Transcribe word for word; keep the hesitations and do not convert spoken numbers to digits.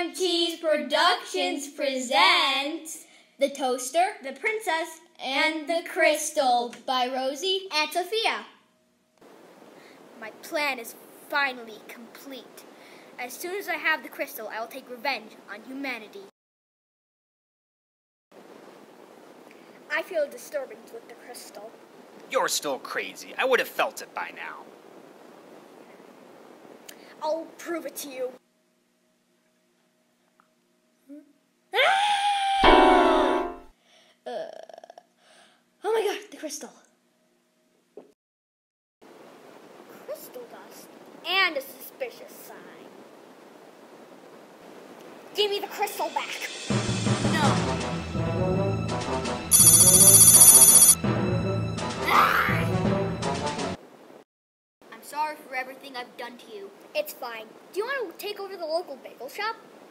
M T's Productions present The Toaster, The Princess, and The Crystal by Rosie and Sophia. My plan is finally complete. As soon as I have the crystal, I will take revenge on humanity. I feel a disturbance with the crystal. You're still crazy. I would have felt it by now. I'll prove it to you. Uh, oh my god, the crystal. Crystal dust. And a suspicious sign. Give me the crystal back. No. I'm sorry for everything I've done to you. It's fine. Do you want to take over the local bagel shop?